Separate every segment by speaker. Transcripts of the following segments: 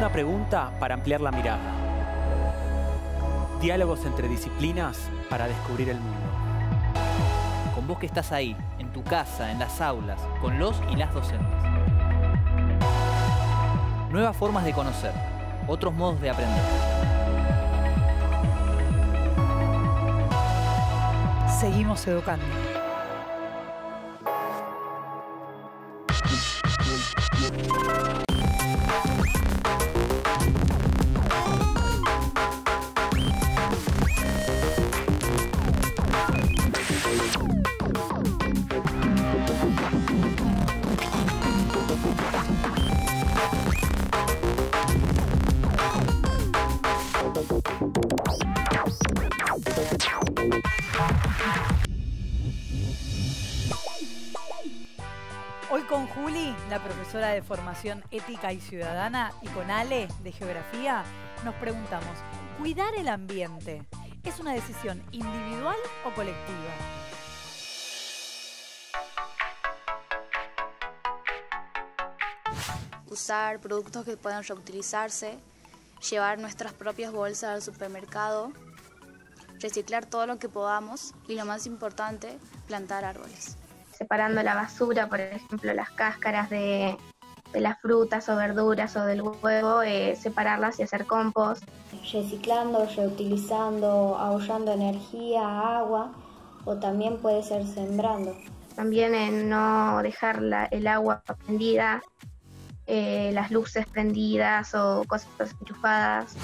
Speaker 1: Una pregunta para ampliar la mirada. Diálogos entre disciplinas para descubrir el mundo.
Speaker 2: Con vos que estás ahí, en tu casa, en las aulas, con los y las docentes. Nuevas formas de conocer, otros modos de aprender.
Speaker 3: Seguimos educando. Hoy con Juli, la profesora de Formación Ética y Ciudadana, y con Ale, de Geografía, nos preguntamos, ¿cuidar el ambiente es una decisión individual o colectiva?
Speaker 4: Usar productos que puedan reutilizarse, llevar nuestras propias bolsas al supermercado, reciclar todo lo que podamos y, lo más importante, plantar árboles.
Speaker 5: Separando la basura, por ejemplo, las cáscaras de las frutas o verduras o del huevo, separarlas y hacer compost.
Speaker 6: Reciclando, reutilizando, ahorrando energía, agua, o también puede ser sembrando.
Speaker 5: También en no dejar el agua prendida, las luces prendidas o cosas enchufadas.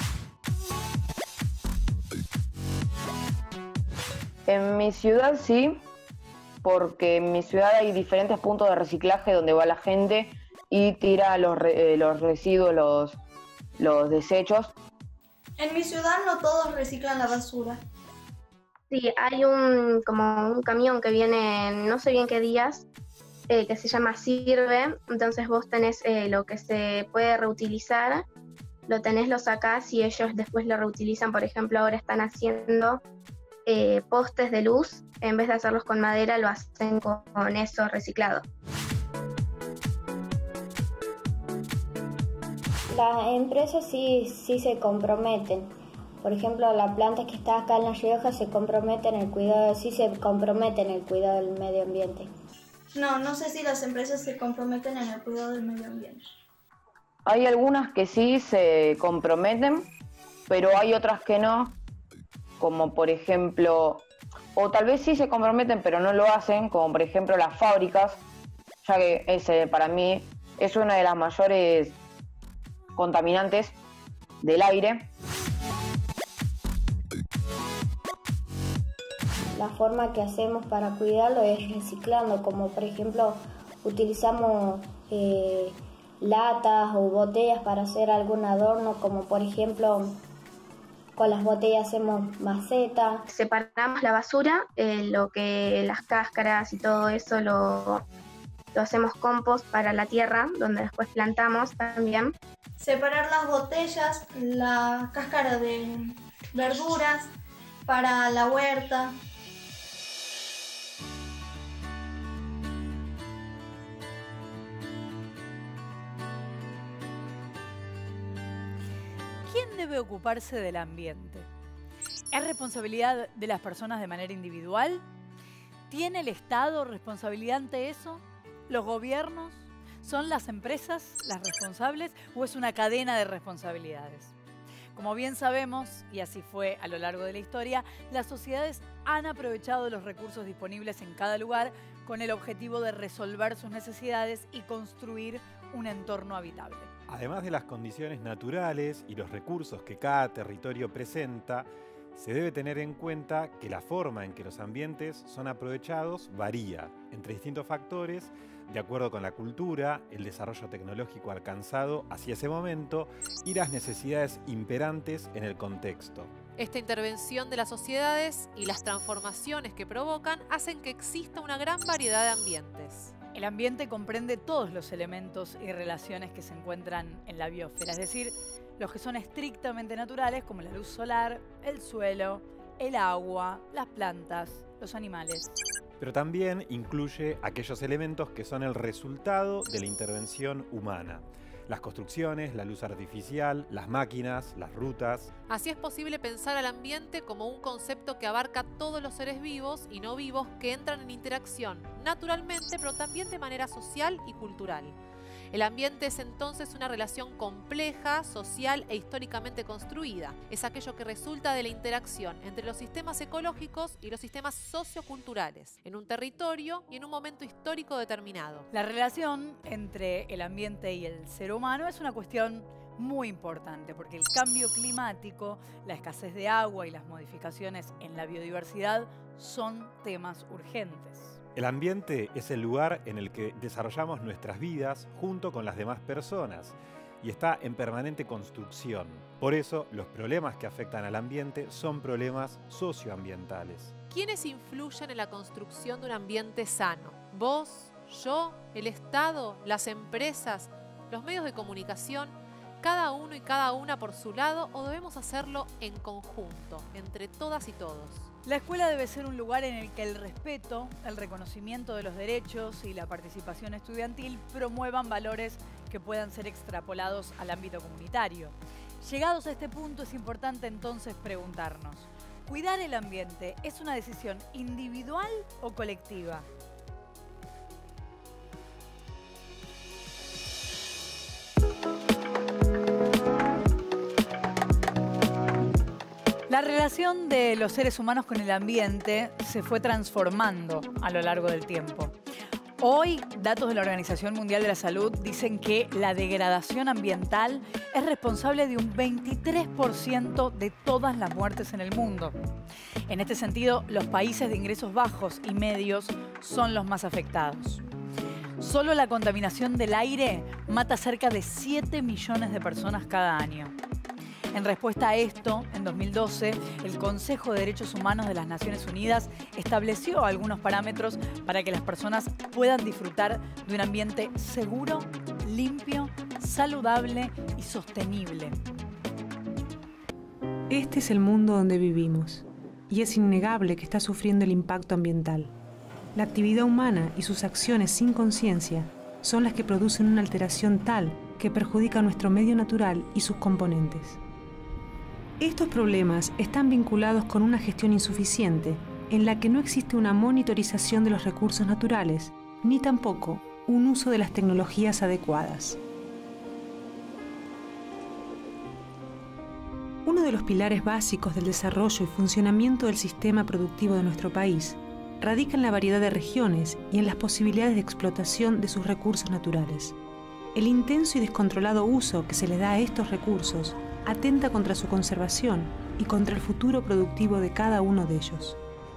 Speaker 7: En mi ciudad sí, porque en mi ciudad hay diferentes puntos de reciclaje donde va la gente y tira los residuos, los desechos.
Speaker 8: En mi ciudad no todos reciclan la basura.
Speaker 5: Sí, hay como un camión que viene no sé bien qué días, que se llama Sirve. Entonces vos tenés lo que se puede reutilizar, lo sacás y ellos después lo reutilizan. Por ejemplo, ahora están haciendo postes de luz, en vez de hacerlos con madera, lo hacen con eso reciclado.
Speaker 6: Las empresas sí se comprometen. Por ejemplo, la planta que está acá en La Rioja se compromete en el cuidado del medio ambiente.
Speaker 8: No sé si las empresas se comprometen en el cuidado del medio ambiente.
Speaker 7: Hay algunas que sí se comprometen, pero hay otras que no, como por ejemplo, o tal vez sí se comprometen pero no lo hacen, como por ejemplo las fábricas, ya que ese para mí es una de las mayores contaminantes del aire.
Speaker 6: La forma que hacemos para cuidarlo es reciclando, como por ejemplo utilizamos latas o botellas para hacer algún adorno, como por ejemplo con las botellas hacemos maceta.
Speaker 5: Separamos la basura, las cáscaras y todo eso lo hacemos compost para la tierra, donde después plantamos también.
Speaker 8: Separar las botellas, la cáscara de verduras para la huerta.
Speaker 3: ¿Quién debe ocuparse del ambiente? ¿Es responsabilidad de las personas de manera individual? ¿Tiene el Estado responsabilidad ante eso? ¿Los gobiernos? ¿Son las empresas las responsables o es una cadena de responsabilidades? Como bien sabemos, y así fue a lo largo de la historia, las sociedades han aprovechado los recursos disponibles en cada lugar con el objetivo de resolver sus necesidades y construir un entorno habitable.
Speaker 9: Además de las condiciones naturales y los recursos que cada territorio presenta, se debe tener en cuenta que la forma en que los ambientes son aprovechados varía entre distintos factores de acuerdo con la cultura, el desarrollo tecnológico alcanzado hacia ese momento y las necesidades imperantes en el contexto.
Speaker 10: Esta intervención de las sociedades y las transformaciones que provocan hacen que exista una gran variedad de ambientes.
Speaker 3: El ambiente comprende todos los elementos y relaciones que se encuentran en la biosfera, es decir, los que son estrictamente naturales, como la luz solar, el suelo, el agua, las plantas, los animales.
Speaker 9: Pero también incluye aquellos elementos que son el resultado de la intervención humana. Las construcciones, la luz artificial, las máquinas, las rutas.
Speaker 10: Así es posible pensar al ambiente como un concepto que abarca todos los seres vivos y no vivos que entran en interacción naturalmente, pero también de manera social y cultural. El ambiente es entonces una relación compleja, social e históricamente construida. Es aquello que resulta de la interacción entre los sistemas ecológicos y los sistemas socioculturales, en un territorio y en un momento histórico determinado.
Speaker 3: La relación entre el ambiente y el ser humano es una cuestión muy importante, porque el cambio climático, la escasez de agua y las modificaciones en la biodiversidad son temas urgentes.
Speaker 9: El ambiente es el lugar en el que desarrollamos nuestras vidas junto con las demás personas y está en permanente construcción. Por eso, los problemas que afectan al ambiente son problemas socioambientales.
Speaker 10: ¿Quiénes influyen en la construcción de un ambiente sano? ¿Vos, yo, el Estado, las empresas, los medios de comunicación? ¿Cada uno y cada una por su lado o debemos hacerlo en conjunto, entre todas y todos?
Speaker 3: La escuela debe ser un lugar en el que el respeto, el reconocimiento de los derechos y la participación estudiantil promuevan valores que puedan ser extrapolados al ámbito comunitario. Llegados a este punto, es importante entonces preguntarnos, ¿cuidar el ambiente es una decisión individual o colectiva? La relación de los seres humanos con el ambiente se fue transformando a lo largo del tiempo. Hoy, datos de la Organización Mundial de la Salud dicen que la degradación ambiental es responsable de un 23% de todas las muertes en el mundo. En este sentido, los países de ingresos bajos y medios son los más afectados. Solo la contaminación del aire mata cerca de 7 millones de personas cada año. En respuesta a esto, en 2012, el Consejo de Derechos Humanos de las Naciones Unidas estableció algunos parámetros para que las personas puedan disfrutar de un ambiente seguro, limpio, saludable y sostenible.
Speaker 11: Este es el mundo donde vivimos, y es innegable que está sufriendo el impacto ambiental. La actividad humana y sus acciones sin conciencia son las que producen una alteración tal que perjudica nuestro medio natural y sus componentes. Estos problemas están vinculados con una gestión insuficiente, en la que no existe una monitorización de los recursos naturales, ni tampoco un uso de las tecnologías adecuadas. Uno de los pilares básicos del desarrollo y funcionamiento del sistema productivo de nuestro país radica en la variedad de regiones y en las posibilidades de explotación de sus recursos naturales. El intenso y descontrolado uso que se le da a estos recursos atenta contra su conservación y contra el futuro productivo de cada uno de ellos.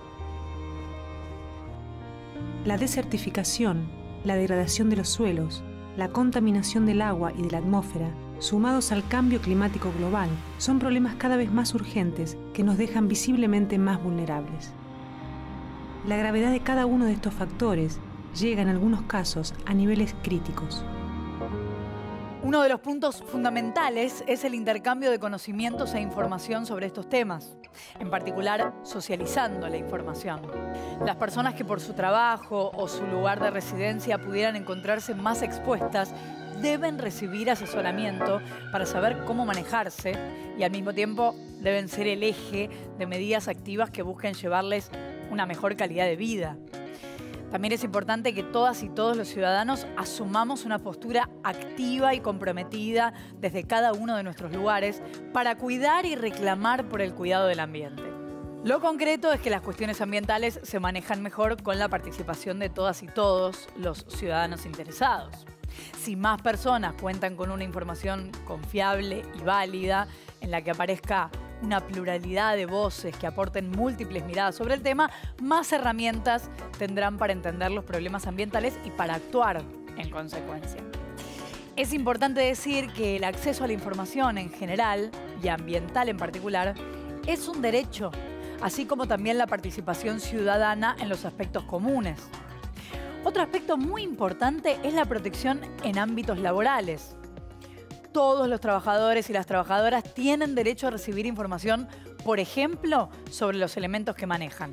Speaker 11: La desertificación, la degradación de los suelos, la contaminación del agua y de la atmósfera, sumados al cambio climático global, son problemas cada vez más urgentes que nos dejan visiblemente más vulnerables. La gravedad de cada uno de estos factores llega en algunos casos a niveles críticos.
Speaker 3: Uno de los puntos fundamentales es el intercambio de conocimientos e información sobre estos temas, en particular socializando la información. Las personas que por su trabajo o su lugar de residencia pudieran encontrarse más expuestas deben recibir asesoramiento para saber cómo manejarse y al mismo tiempo deben ser el eje de medidas activas que busquen llevarles una mejor calidad de vida. También es importante que todas y todos los ciudadanos asumamos una postura activa y comprometida desde cada uno de nuestros lugares para cuidar y reclamar por el cuidado del ambiente. Lo concreto es que las cuestiones ambientales se manejan mejor con la participación de todas y todos los ciudadanos interesados. Si más personas cuentan con una información confiable y válida, en la que aparezca una pluralidad de voces que aporten múltiples miradas sobre el tema, más herramientas tendrán para entender los problemas ambientales y para actuar en consecuencia. Es importante decir que el acceso a la información en general, y ambiental en particular, es un derecho, así como también la participación ciudadana en los aspectos comunes. Otro aspecto muy importante es la protección en ámbitos laborales. Todos los trabajadores y las trabajadoras tienen derecho a recibir información, por ejemplo, sobre los elementos que manejan.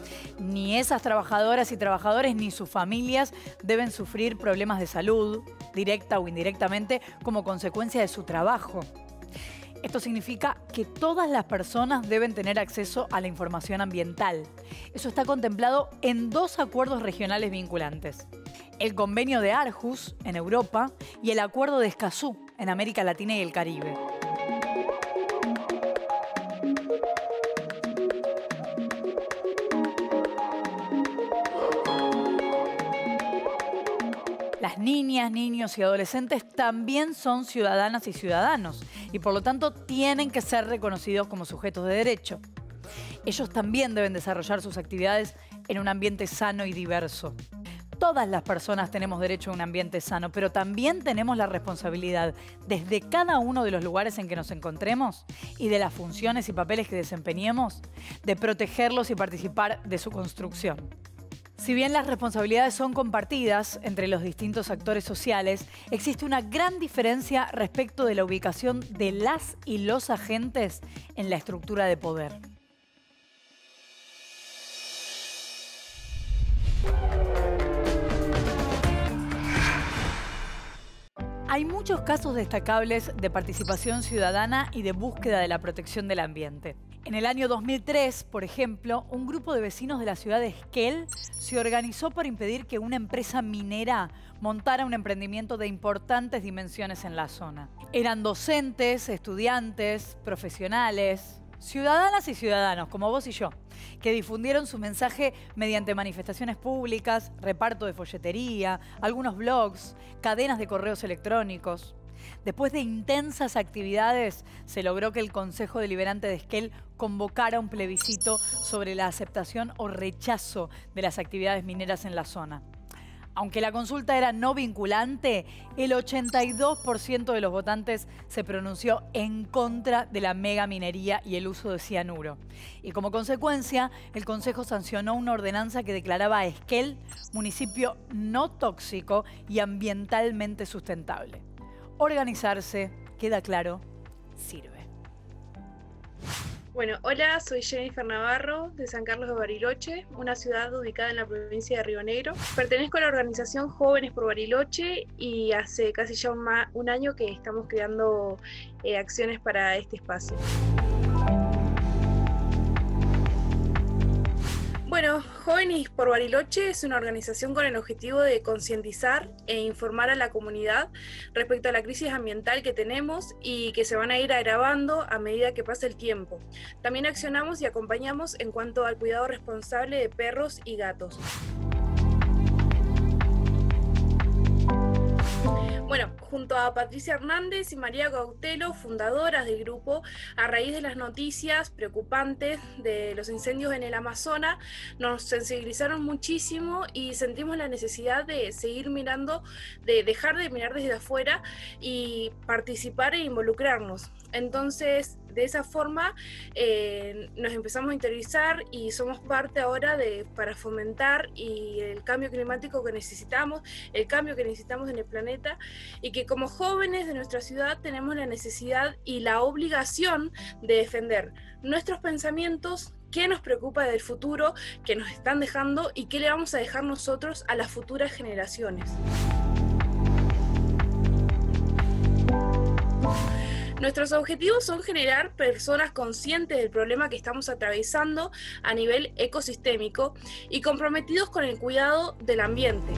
Speaker 3: Ni esas trabajadoras y trabajadores ni sus familias deben sufrir problemas de salud, directa o indirectamente, como consecuencia de su trabajo. Esto significa que todas las personas deben tener acceso a la información ambiental. Eso está contemplado en 2 acuerdos regionales vinculantes. El Convenio de Aarhus, en Europa, y el Acuerdo de Escazú, en América Latina y el Caribe. Las niñas, niños y adolescentes también son ciudadanas y ciudadanos y por lo tanto tienen que ser reconocidos como sujetos de derecho. Ellos también deben desarrollar sus actividades en un ambiente sano y diverso. Todas las personas tenemos derecho a un ambiente sano, pero también tenemos la responsabilidad, desde cada uno de los lugares en que nos encontremos y de las funciones y papeles que desempeñemos, de protegerlos y participar de su construcción. Si bien las responsabilidades son compartidas entre los distintos actores sociales, existe una gran diferencia respecto de la ubicación de las y los agentes en la estructura de poder. Hay muchos casos destacables de participación ciudadana y de búsqueda de la protección del ambiente. En el año 2003, por ejemplo, un grupo de vecinos de la ciudad de Esquel se organizó para impedir que una empresa minera montara un emprendimiento de importantes dimensiones en la zona. Eran docentes, estudiantes, profesionales, ciudadanas y ciudadanos, como vos y yo, que difundieron su mensaje mediante manifestaciones públicas, reparto de folletería, algunos blogs, cadenas de correos electrónicos. Después de intensas actividades, se logró que el Consejo Deliberante de Esquel convocara un plebiscito sobre la aceptación o rechazo de las actividades mineras en la zona. Aunque la consulta era no vinculante, el 82% de los votantes se pronunció en contra de la megaminería y el uso de cianuro. Y como consecuencia, el Consejo sancionó una ordenanza que declaraba a Esquel municipio no tóxico y ambientalmente sustentable. Organizarse, queda claro, sirve.
Speaker 12: Bueno, hola, soy Jennifer Navarro de San Carlos de Bariloche, una ciudad ubicada en la provincia de Río Negro. Pertenezco a la organización Jóvenes por Bariloche y hace casi ya un año que estamos creando acciones para este espacio. Bueno, Jóvenes por Bariloche es una organización con el objetivo de concientizar e informar a la comunidad respecto a la crisis ambiental que tenemos y que se van a ir agravando a medida que pasa el tiempo. También accionamos y acompañamos en cuanto al cuidado responsable de perros y gatos. Bueno, junto a Patricia Hernández y María Gautelo, fundadoras del grupo, a raíz de las noticias preocupantes de los incendios en el Amazonas, nos sensibilizaron muchísimo y sentimos la necesidad de seguir mirando, de dejar de mirar desde afuera y participar e involucrarnos. Entonces, de esa forma nos empezamos a interiorizar y somos parte ahora para fomentar el cambio climático que necesitamos, el cambio que necesitamos en el planeta, y que como jóvenes de nuestra ciudad tenemos la necesidad y la obligación de defender nuestros pensamientos, qué nos preocupa del futuro que nos están dejando y qué le vamos a dejar nosotros a las futuras generaciones. Nuestros objetivos son generar personas conscientes del problema que estamos atravesando a nivel ecosistémico y comprometidos con el cuidado del ambiente.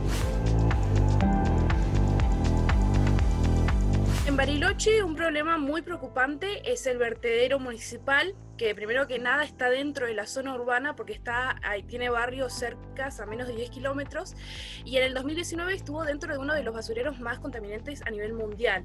Speaker 12: En Bariloche, un problema muy preocupante es el vertedero municipal, que primero que nada está dentro de la zona urbana porque tiene barrios cercanos a menos de 10 kilómetros, y en el 2019 estuvo dentro de uno de los basureros más contaminantes a nivel mundial.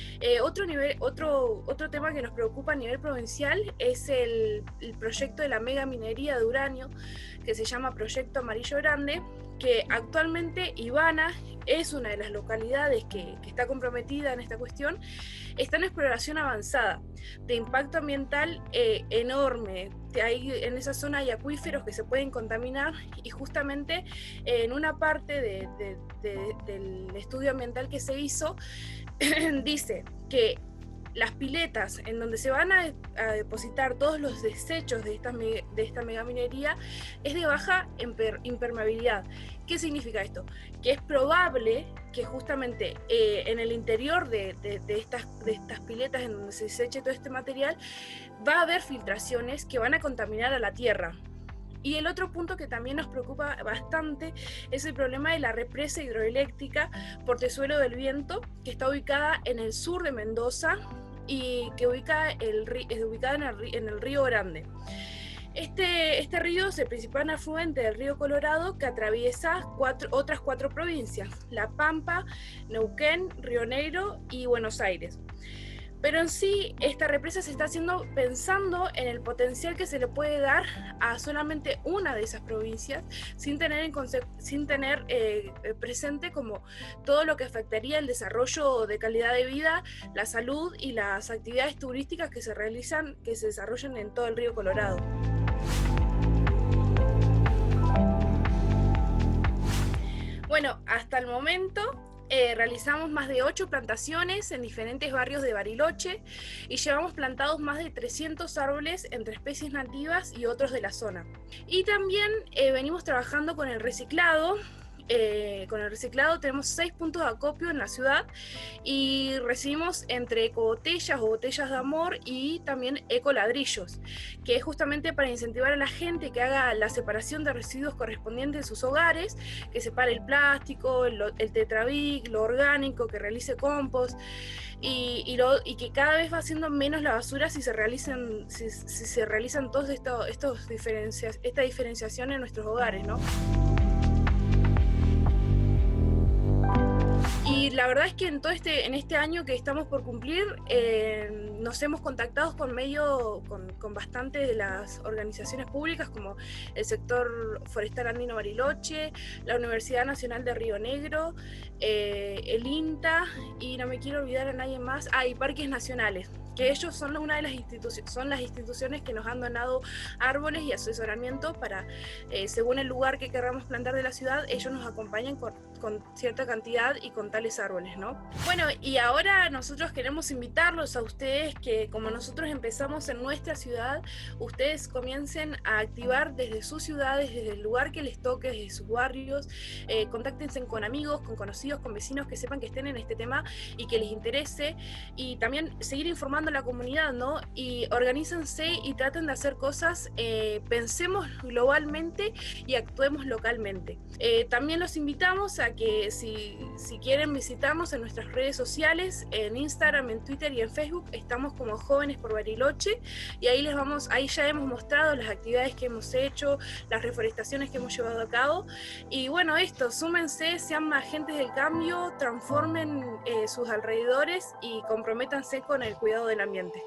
Speaker 12: Otro tema que nos preocupa a nivel provincial es el proyecto de la megaminería de uranio, que se llama Proyecto Amarillo Grande, que actualmente Ivana es una de las localidades que está comprometida en esta cuestión. Está en exploración avanzada, de impacto ambiental enorme. En esa zona hay acuíferos que se pueden contaminar, y justamente en una parte del estudio ambiental que se hizo, dice que las piletas en donde se van a depositar todos los desechos de esta megaminería es de baja impermeabilidad. ¿Qué significa esto? Que es probable que justamente en el interior de estas piletas en donde se deseche todo este material va a haber filtraciones que van a contaminar a la tierra. Y el otro punto que también nos preocupa bastante es el problema de la represa hidroeléctrica Portezuelo del Viento, que está ubicada en el sur de Mendoza y que es ubicada en el Río Grande. Este río es el principal afluente del río Colorado, que atraviesa otras 4 provincias: La Pampa, Neuquén, Río Negro y Buenos Aires. Pero en sí, esta represa se está haciendo pensando en el potencial que se le puede dar a solamente una de esas provincias, sin tener presente como todo lo que afectaría el desarrollo de calidad de vida, la salud y las actividades turísticas que se desarrollan en todo el río Colorado. Bueno, hasta el momento realizamos más de 8 plantaciones en diferentes barrios de Bariloche y llevamos plantados más de 300 árboles entre especies nativas y otros de la zona. Y también venimos trabajando con el reciclado. Tenemos 6 puntos de acopio en la ciudad y recibimos entre ecobotellas o botellas de amor y también ecoladrillos, que es justamente para incentivar a la gente que haga la separación de residuos correspondientes en sus hogares, que separe el plástico, el tetrabric, lo orgánico, que realice compost y que cada vez va siendo menos la basura si se realizan todos esta diferenciación en nuestros hogares, ¿no? Y la verdad es que en este año que estamos por cumplir, nos hemos contactado con bastantes de las organizaciones públicas, como el sector forestal andino Bariloche, la Universidad Nacional de Río Negro, el INTA, y no me quiero olvidar a nadie más, y Parques Nacionales, que ellos son una de las instituciones que nos han donado árboles y asesoramiento para, según el lugar que queramos plantar de la ciudad, ellos nos acompañan con cierta cantidad y con tales árboles, ¿no? Bueno, y ahora nosotros queremos invitarlos a ustedes que, como nosotros empezamos en nuestra ciudad, ustedes comiencen a activar desde sus ciudades, desde el lugar que les toque, desde sus barrios, contáctense con amigos, con conocidos, con vecinos que sepan que estén en este tema y que les interese, y también seguir informando a la comunidad, ¿no? Y organícense y traten de hacer cosas, pensemos globalmente y actuemos localmente. También los invitamos a que si quieren visitarnos en nuestras redes sociales, en Instagram, en Twitter y en Facebook, estamos como Jóvenes por Bariloche, y ahí ya hemos mostrado las actividades que hemos hecho, las reforestaciones que hemos llevado a cabo, y bueno, súmense, sean agentes del cambio, transformen sus alrededores y comprométanse con el cuidado del ambiente.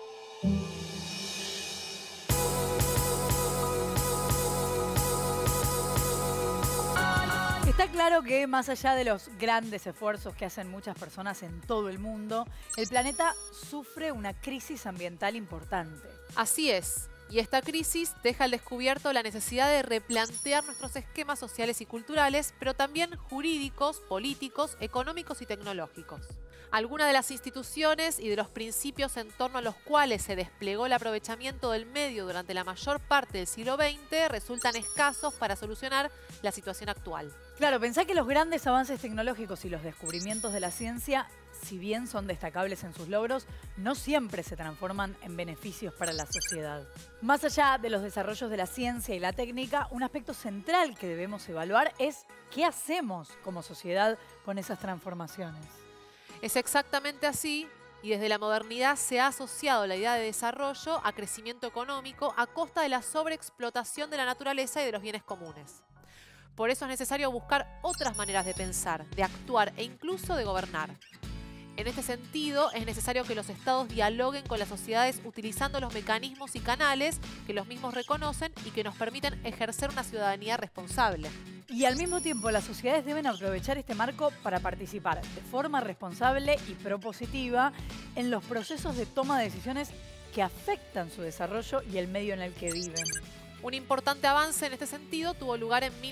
Speaker 3: Está claro que más allá de los grandes esfuerzos que hacen muchas personas en todo el mundo, el planeta sufre una crisis ambiental importante.
Speaker 10: Así es. Y esta crisis deja al descubierto la necesidad de replantear nuestros esquemas sociales y culturales, pero también jurídicos, políticos, económicos y tecnológicos. Algunas de las instituciones y de los principios en torno a los cuales se desplegó el aprovechamiento del medio durante la mayor parte del siglo XX resultan escasos para solucionar la situación actual.
Speaker 3: Claro, pensá que los grandes avances tecnológicos y los descubrimientos de la ciencia, si bien son destacables en sus logros, no siempre se transforman en beneficios para la sociedad. Más allá de los desarrollos de la ciencia y la técnica, un aspecto central que debemos evaluar es qué hacemos como sociedad con esas transformaciones.
Speaker 10: Es exactamente así, y desde la modernidad se ha asociado la idea de desarrollo a crecimiento económico a costa de la sobreexplotación de la naturaleza y de los bienes comunes. Por eso es necesario buscar otras maneras de pensar, de actuar e incluso de gobernar. En este sentido, es necesario que los estados dialoguen con las sociedades utilizando los mecanismos y canales que los mismos reconocen y que nos permiten ejercer una ciudadanía responsable.
Speaker 3: Y al mismo tiempo, las sociedades deben aprovechar este marco para participar de forma responsable y propositiva en los procesos de toma de decisiones que afectan su desarrollo y el medio en el que viven.
Speaker 10: Un importante avance en este sentido tuvo lugar en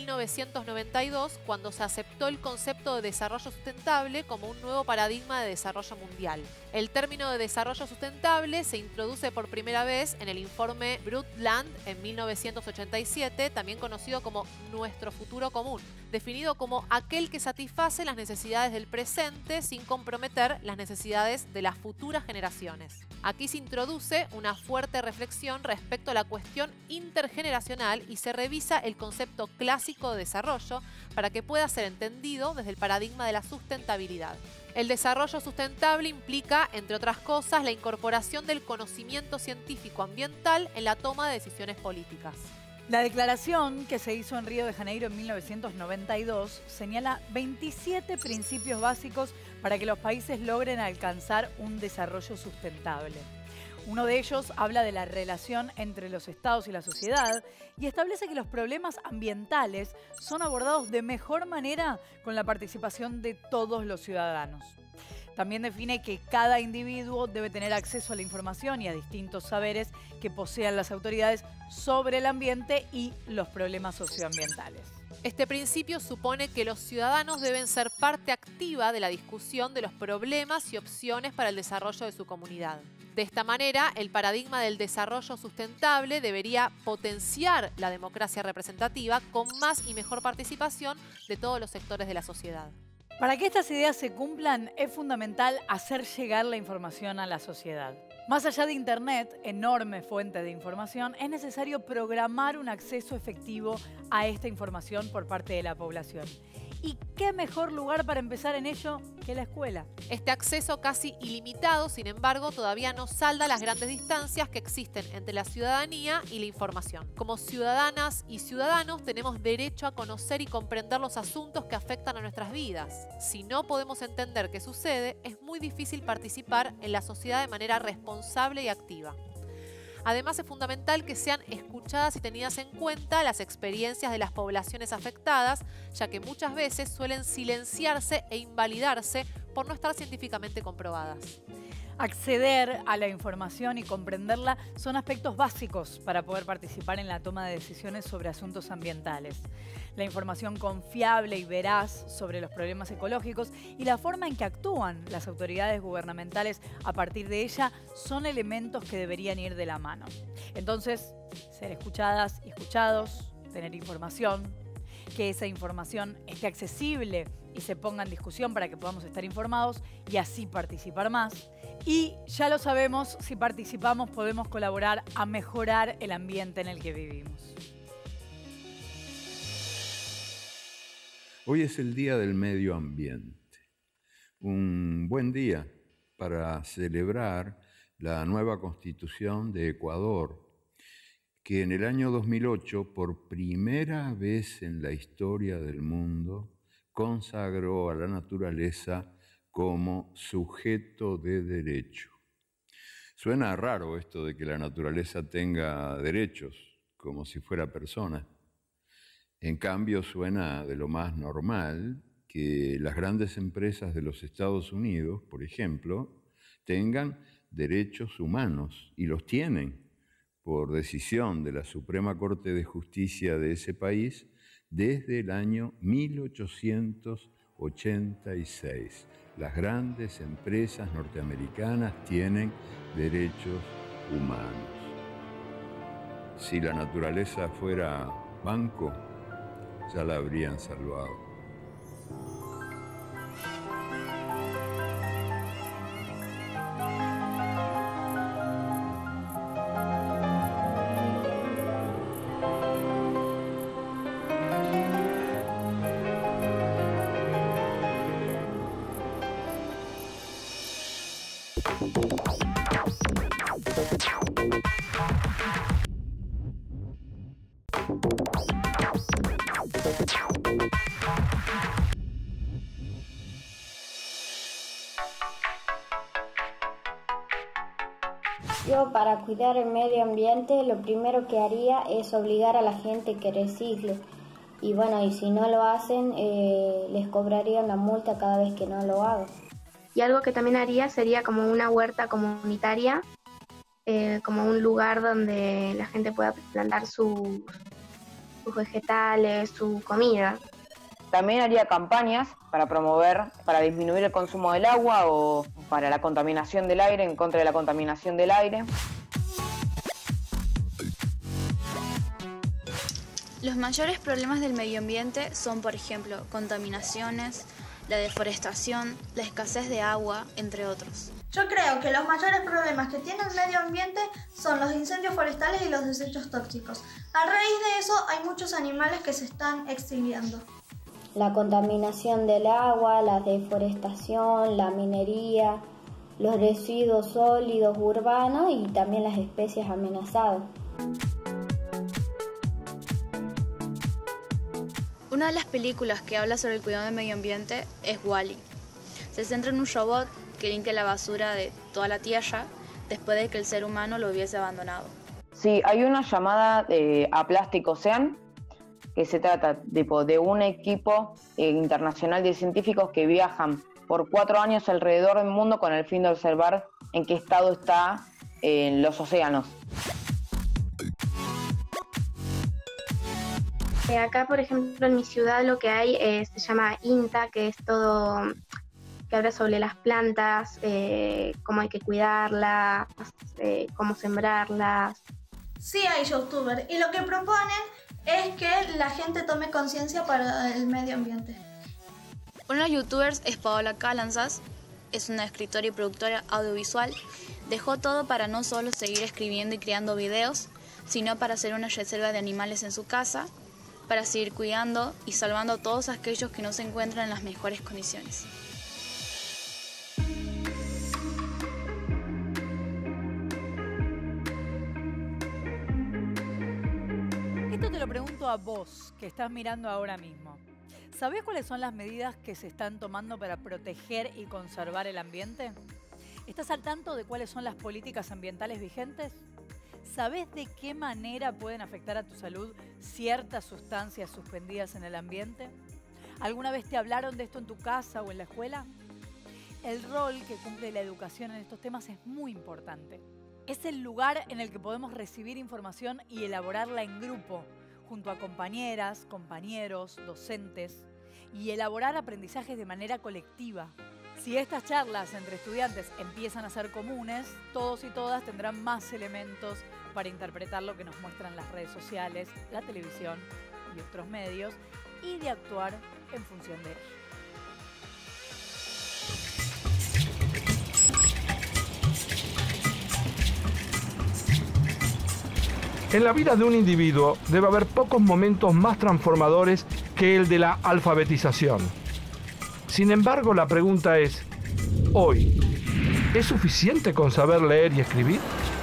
Speaker 10: 1992, cuando se aceptó el concepto de desarrollo sustentable como un nuevo paradigma de desarrollo mundial. El término de desarrollo sustentable se introduce por primera vez en el informe Brundtland en 1987, también conocido como Nuestro futuro común, definido como aquel que satisface las necesidades del presente sin comprometer las necesidades de las futuras generaciones. Aquí se introduce una fuerte reflexión respecto a la cuestión intergeneracional y se revisa el concepto clásico de desarrollo para que pueda ser entendido desde el paradigma de la sustentabilidad. El desarrollo sustentable implica, entre otras cosas, la incorporación del conocimiento científico ambiental en la toma de decisiones políticas.
Speaker 3: La declaración que se hizo en Río de Janeiro en 1992 señala 27 principios básicos para que los países logren alcanzar un desarrollo sustentable. Uno de ellos habla de la relación entre los estados y la sociedad y establece que los problemas ambientales son abordados de mejor manera con la participación de todos los ciudadanos. También define que cada individuo debe tener acceso a la información y a distintos saberes que posean las autoridades sobre el ambiente y los problemas socioambientales.
Speaker 10: Este principio supone que los ciudadanos deben ser parte activa de la discusión de los problemas y opciones para el desarrollo de su comunidad. De esta manera, el paradigma del desarrollo sustentable debería potenciar la democracia representativa con más y mejor participación de todos los sectores de la sociedad.
Speaker 3: Para que estas ideas se cumplan, es fundamental hacer llegar la información a la sociedad. Más allá de Internet, enorme fuente de información, es necesario programar un acceso efectivo a esta información por parte de la población. ¿Y qué mejor lugar para empezar en ello que la escuela?
Speaker 10: Este acceso casi ilimitado, sin embargo, todavía no salda las grandes distancias que existen entre la ciudadanía y la información. Como ciudadanas y ciudadanos tenemos derecho a conocer y comprender los asuntos que afectan a nuestras vidas. Si no podemos entender qué sucede, es muy difícil participar en la sociedad de manera responsable y activa. Además, es fundamental que sean escuchadas y tenidas en cuenta las experiencias de las poblaciones afectadas, ya que muchas veces suelen silenciarse e invalidarse por no estar científicamente comprobadas.
Speaker 3: Acceder a la información y comprenderla son aspectos básicos para poder participar en la toma de decisiones sobre asuntos ambientales. La información confiable y veraz sobre los problemas ecológicos y la forma en que actúan las autoridades gubernamentales a partir de ella son elementos que deberían ir de la mano. Entonces, ser escuchadas y escuchados, tener información, que esa información esté accesible y se ponga en discusión para que podamos estar informados y así participar más. Y ya lo sabemos, si participamos podemos colaborar a mejorar el ambiente en el que vivimos.
Speaker 13: Hoy es el Día del Medio Ambiente. Un buen día para celebrar la nueva Constitución de Ecuador, que en el año 2008, por primera vez en la historia del mundo, consagró a la naturaleza como sujeto de derecho. Suena raro esto de que la naturaleza tenga derechos, como si fuera persona. En cambio, suena de lo más normal que las grandes empresas de los Estados Unidos, por ejemplo, tengan derechos humanos, y los tienen, por decisión de la Suprema Corte de Justicia de ese país, desde el año 1886. Las grandes empresas norteamericanas tienen derechos humanos. Si la naturaleza fuera banco, ya la habrían salvado.
Speaker 6: Yo, para cuidar el medio ambiente, lo primero que haría es obligar a la gente que recicle. Y bueno, y si no lo hacen, les cobraría una multa cada vez que no lo hagan.
Speaker 5: Y algo que también haría sería como una huerta comunitaria como un lugar donde la gente pueda plantar sus vegetales, su comida.
Speaker 7: También haría campañas para promover, para disminuir el consumo del agua o para la contaminación del aire, en contra de la contaminación del aire.
Speaker 4: Los mayores problemas del medio ambiente son, por ejemplo, contaminaciones, la deforestación, la escasez de agua, entre otros.
Speaker 8: Yo creo que los mayores problemas que tiene el medio ambiente son los incendios forestales y los desechos tóxicos. A raíz de eso hay muchos animales que se están extinguiendo.
Speaker 6: La contaminación del agua, la deforestación, la minería, los residuos sólidos urbanos y también las especies amenazadas.
Speaker 4: Una de las películas que habla sobre el cuidado del medio ambiente es WALL-E. Se centra en un robot que limpia la basura de toda la Tierra después de que el ser humano lo hubiese abandonado.
Speaker 7: Sí, hay una llamada A Plastic Ocean, que se trata de un equipo internacional de científicos que viajan por 4 años alrededor del mundo con el fin de observar en qué estado están los océanos.
Speaker 5: Acá, por ejemplo, en mi ciudad lo que hay se llama INTA, que es todo que habla sobre las plantas, cómo hay que cuidarlas, cómo sembrarlas.
Speaker 8: Sí hay youtubers y lo que proponen es que la gente tome conciencia para el medio ambiente.
Speaker 4: Una de los youtubers es Paola Calanzas, es una escritora y productora audiovisual. Dejó todo para no solo seguir escribiendo y creando videos, sino para hacer una reserva de animales en su casa, para seguir cuidando y salvando a todos aquellos que no se encuentran en las mejores condiciones.
Speaker 3: Esto te lo pregunto a vos, que estás mirando ahora mismo. ¿Sabés cuáles son las medidas que se están tomando para proteger y conservar el ambiente? ¿Estás al tanto de cuáles son las políticas ambientales vigentes? ¿Sabés de qué manera pueden afectar a tu salud ciertas sustancias suspendidas en el ambiente? ¿Alguna vez te hablaron de esto en tu casa o en la escuela? El rol que cumple la educación en estos temas es muy importante. Es el lugar en el que podemos recibir información y elaborarla en grupo, junto a compañeras, compañeros, docentes, y elaborar aprendizajes de manera colectiva. Si estas charlas entre estudiantes empiezan a ser comunes, todos y todas tendrán más elementos para interpretar lo que nos muestran las redes sociales, la televisión y otros medios, y de actuar en función de ello.
Speaker 14: En la vida de un individuo debe haber pocos momentos más transformadores que el de la alfabetización. Sin embargo, la pregunta es, hoy, ¿es suficiente con saber leer y escribir?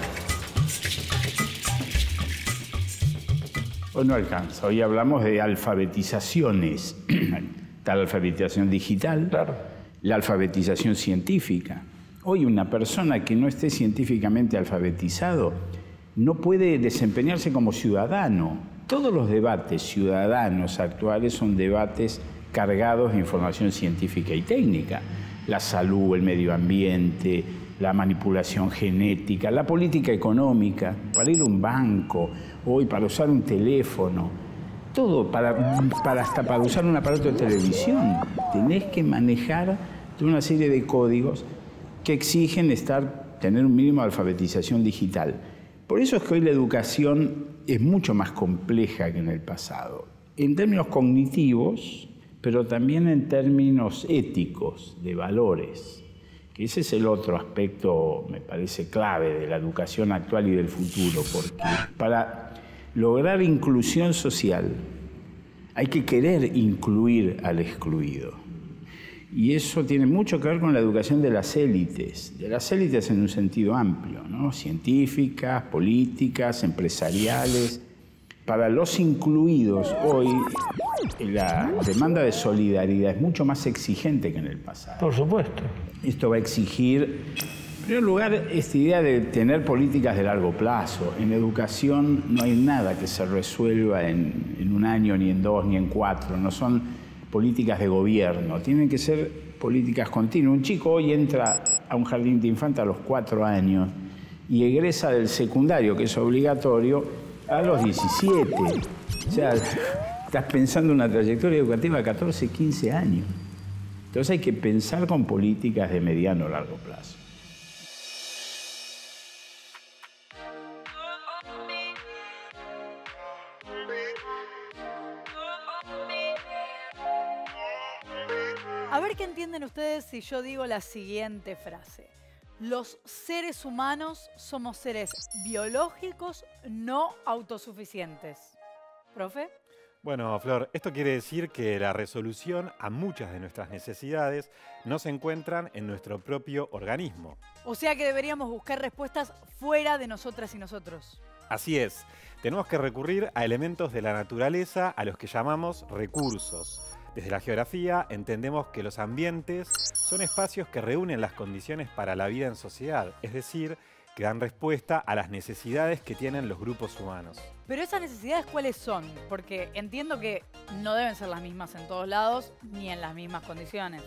Speaker 15: Hoy no alcanza. Hoy hablamos de alfabetizaciones. Está la alfabetización digital, claro, la alfabetización científica. Hoy una persona que no esté científicamente alfabetizado no puede desempeñarse como ciudadano. Todos los debates ciudadanos actuales son debates cargados de información científica y técnica. La salud, el medio ambiente, la manipulación genética, la política económica, para ir a un banco, hoy para usar un teléfono, todo, hasta para usar un aparato de televisión. Tenés que manejar toda una serie de códigos que exigen tener un mínimo de alfabetización digital. Por eso es que hoy la educación es mucho más compleja que en el pasado, en términos cognitivos, pero también en términos éticos, de valores. Que ese es el otro aspecto, me parece, clave de la educación actual y del futuro, porque para lograr inclusión social hay que querer incluir al excluido. Y eso tiene mucho que ver con la educación de las élites en un sentido amplio, ¿no? Científicas, políticas, empresariales. Para los incluidos hoy la demanda de solidaridad es mucho más exigente que en el pasado.
Speaker 14: Por supuesto.
Speaker 15: Esto va a exigir, en primer lugar, esta idea de tener políticas de largo plazo. En educación no hay nada que se resuelva en un año, ni en 2, ni en 4. No son políticas de gobierno, tienen que ser políticas continuas. Un chico hoy entra a un jardín de infantes a los 4 años y egresa del secundario, que es obligatorio, a los 17. O sea, estás pensando una trayectoria educativa de 14, 15 años. Entonces hay que pensar con políticas de mediano o largo plazo.
Speaker 3: A ver qué entienden ustedes si yo digo la siguiente frase. Los seres humanos somos seres biológicos no autosuficientes. ¿Profe?
Speaker 9: Bueno, Flor, esto quiere decir que la resolución a muchas de nuestras necesidades no se encuentran en nuestro propio organismo.
Speaker 3: O sea que deberíamos buscar respuestas fuera de nosotras y nosotros.
Speaker 9: Así es, tenemos que recurrir a elementos de la naturaleza a los que llamamos recursos. Desde la geografía entendemos que los ambientes son espacios que reúnen las condiciones para la vida en sociedad, es decir, que dan respuesta a las necesidades que tienen los grupos humanos.
Speaker 3: Pero esas necesidades, ¿cuáles son? Porque entiendo que no deben ser las mismas en todos lados ni en las mismas condiciones.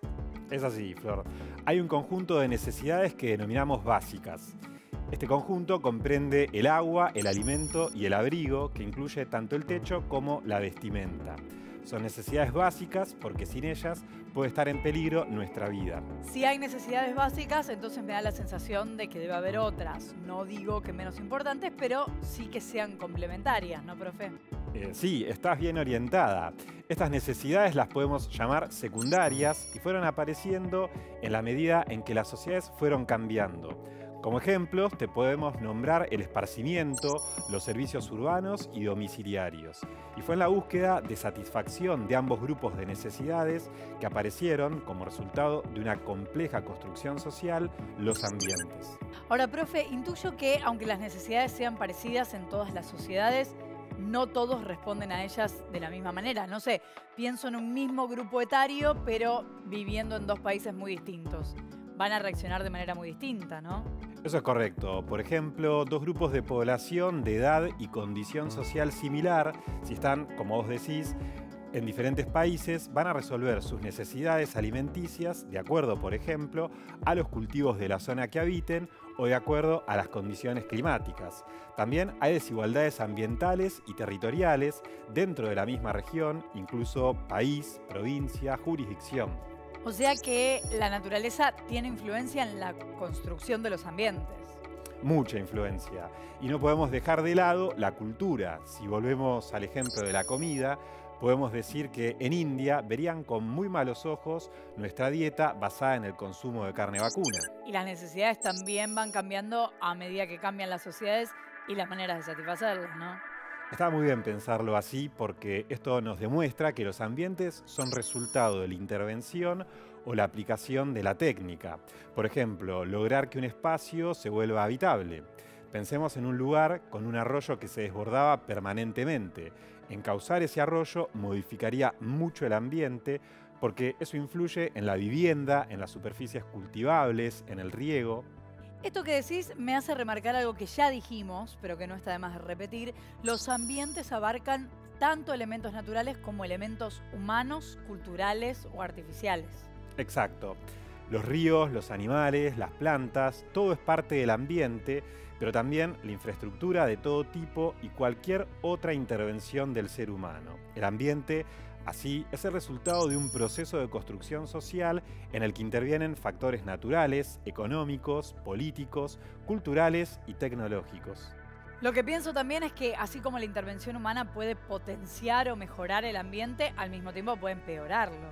Speaker 9: Es así, Flor. Hay un conjunto de necesidades que denominamos básicas. Este conjunto comprende el agua, el alimento y el abrigo, que incluye tanto el techo como la vestimenta. Son necesidades básicas porque sin ellas puede estar en peligro nuestra vida.
Speaker 3: Si hay necesidades básicas, entonces me da la sensación de que debe haber otras. No digo que menos importantes, pero sí que sean complementarias, ¿no, profe?
Speaker 9: Sí, estás bien orientada. Estas necesidades las podemos llamar secundarias y fueron apareciendo en la medida en que las sociedades fueron cambiando. Como ejemplos, te podemos nombrar el esparcimiento, los servicios urbanos y domiciliarios. Y fue en la búsqueda de satisfacción de ambos grupos de necesidades que aparecieron, como resultado de una compleja construcción social, los ambientes.
Speaker 3: Ahora, profe, intuyo que, aunque las necesidades sean parecidas en todas las sociedades, no todos responden a ellas de la misma manera. No sé, pienso en un mismo grupo etario, pero viviendo en dos países muy distintos. Van a reaccionar de manera muy distinta, ¿no?
Speaker 9: Eso es correcto. Por ejemplo, dos grupos de población de edad y condición social similar, si están, como vos decís, en diferentes países, van a resolver sus necesidades alimenticias de acuerdo, por ejemplo, a los cultivos de la zona que habiten o de acuerdo a las condiciones climáticas. También hay desigualdades ambientales y territoriales dentro de la misma región, incluso país, provincia, jurisdicción.
Speaker 3: O sea que la naturaleza tiene influencia en la construcción de los ambientes.
Speaker 9: Mucha influencia. Y no podemos dejar de lado la cultura. Si volvemos al ejemplo de la comida, podemos decir que en India verían con muy malos ojos nuestra dieta basada en el consumo de carne vacuna.
Speaker 3: Y las necesidades también van cambiando a medida que cambian las sociedades y las maneras de satisfacerlas, ¿no?
Speaker 9: Está muy bien pensarlo así porque esto nos demuestra que los ambientes son resultado de la intervención o la aplicación de la técnica. Por ejemplo, lograr que un espacio se vuelva habitable. Pensemos en un lugar con un arroyo que se desbordaba permanentemente. Encauzar ese arroyo modificaría mucho el ambiente porque eso influye en la vivienda, en las superficies cultivables, en el riego.
Speaker 3: Esto que decís me hace remarcar algo que ya dijimos, pero que no está de más de repetir. Los ambientes abarcan tanto elementos naturales como elementos humanos, culturales o artificiales.
Speaker 9: Exacto. Los ríos, los animales, las plantas, todo es parte del ambiente, pero también la infraestructura de todo tipo y cualquier otra intervención del ser humano. El ambiente, así, es el resultado de un proceso de construcción social en el que intervienen factores naturales, económicos, políticos, culturales y tecnológicos.
Speaker 3: Lo que pienso también es que, así como la intervención humana puede potenciar o mejorar el ambiente, al mismo tiempo puede empeorarlo.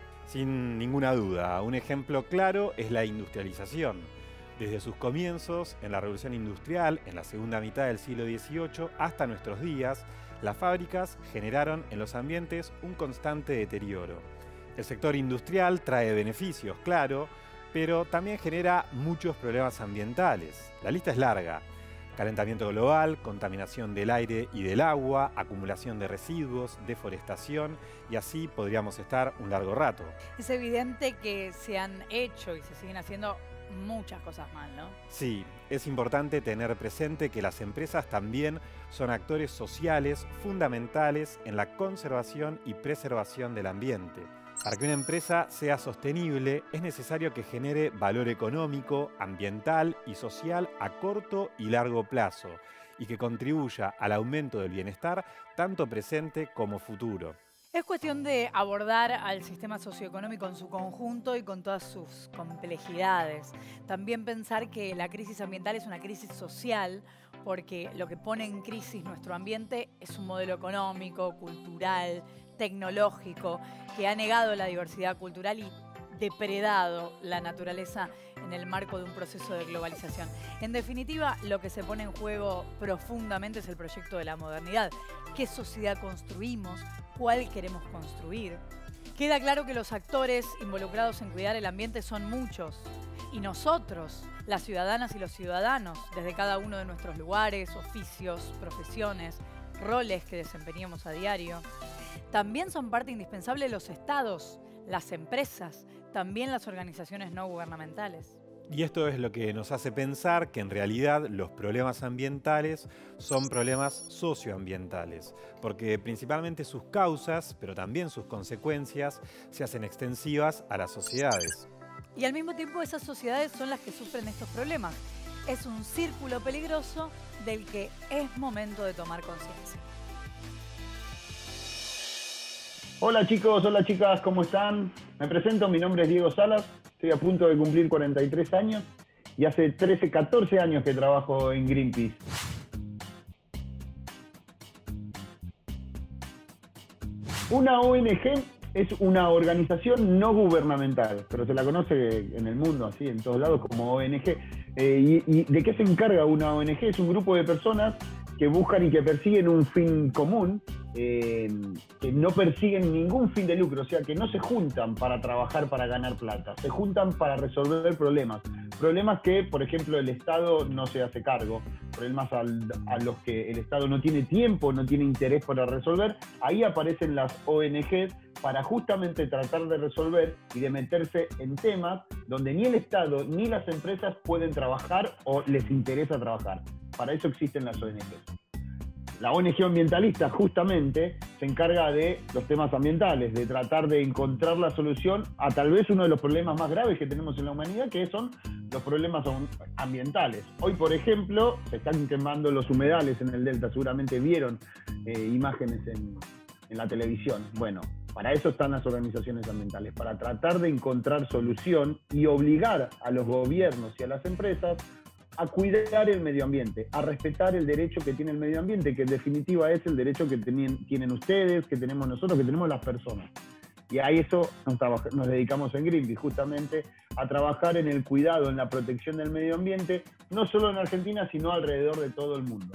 Speaker 9: Sin ninguna duda, un ejemplo claro es la industrialización. Desde sus comienzos, en la Revolución Industrial, en la segunda mitad del siglo XVIII, hasta nuestros días, las fábricas generaron en los ambientes un constante deterioro. El sector industrial trae beneficios, claro, pero también genera muchos problemas ambientales. La lista es larga. Calentamiento global, contaminación del aire y del agua, acumulación de residuos, deforestación y así podríamos estar un largo rato.
Speaker 3: Es evidente que se han hecho y se siguen haciendo muchas cosas mal, ¿no?
Speaker 9: Sí, es importante tener presente que las empresas también son actores sociales fundamentales en la conservación y preservación del ambiente. Para que una empresa sea sostenible, es necesario que genere valor económico, ambiental y social a corto y largo plazo, y que contribuya al aumento del bienestar, tanto presente como futuro.
Speaker 3: Es cuestión de abordar al sistema socioeconómico en su conjunto y con todas sus complejidades. También pensar que la crisis ambiental es una crisis social, porque lo que pone en crisis nuestro ambiente es un modelo económico, cultural, tecnológico, que ha negado la diversidad cultural y depredado la naturaleza en el marco de un proceso de globalización. En definitiva, lo que se pone en juego profundamente es el proyecto de la modernidad. ¿Qué sociedad construimos? ¿Cuál queremos construir? Queda claro que los actores involucrados en cuidar el ambiente son muchos. Y nosotros, las ciudadanas y los ciudadanos, desde cada uno de nuestros lugares, oficios, profesiones, roles que desempeñamos a diario, también son parte indispensable los estados, las empresas, también las organizaciones no gubernamentales.
Speaker 9: Y esto es lo que nos hace pensar que en realidad los problemas ambientales son problemas socioambientales, porque principalmente sus causas, pero también sus consecuencias, se hacen extensivas a las sociedades.
Speaker 3: Y al mismo tiempo esas sociedades son las que sufren estos problemas. Es un círculo peligroso del que es momento de tomar conciencia.
Speaker 16: Hola chicos, hola chicas, ¿cómo están? Me presento, mi nombre es Diego Salas, estoy a punto de cumplir 43 años y hace 13, 14 años que trabajo en Greenpeace. Una ONG es una organización no gubernamental, pero se la conoce en el mundo, así, en todos lados, como ONG. ¿Y de qué se encarga una ONG? Es un grupo de personas que buscan y que persiguen un fin común, que no persiguen ningún fin de lucro, o sea, que no se juntan para trabajar, para ganar plata, se juntan para resolver problemas. Problemas que, por ejemplo, el Estado no se hace cargo, problemas a los que el Estado no tiene tiempo, no tiene interés para resolver. Ahí aparecen las ONGs para justamente tratar de resolver y de meterse en temas donde ni el Estado ni las empresas pueden trabajar o les interesa trabajar. Para eso existen las ONGs. La ONG ambientalista justamente se encarga de los temas ambientales, de tratar de encontrar la solución a tal vez uno de los problemas más graves que tenemos en la humanidad, que son los problemas ambientales. Hoy, por ejemplo, se están quemando los humedales en el delta, seguramente vieron imágenes en la televisión. Bueno, para eso están las organizaciones ambientales, para tratar de encontrar solución y obligar a los gobiernos y a las empresas a cuidar el medio ambiente, a respetar el derecho que tiene el medio ambiente, que en definitiva es el derecho que tienen ustedes, que tenemos nosotros, que tenemos las personas. Y a eso nos dedicamos en Greenpeace, justamente a trabajar en el cuidado, en la protección del medio ambiente, no solo en Argentina, sino alrededor de todo el mundo.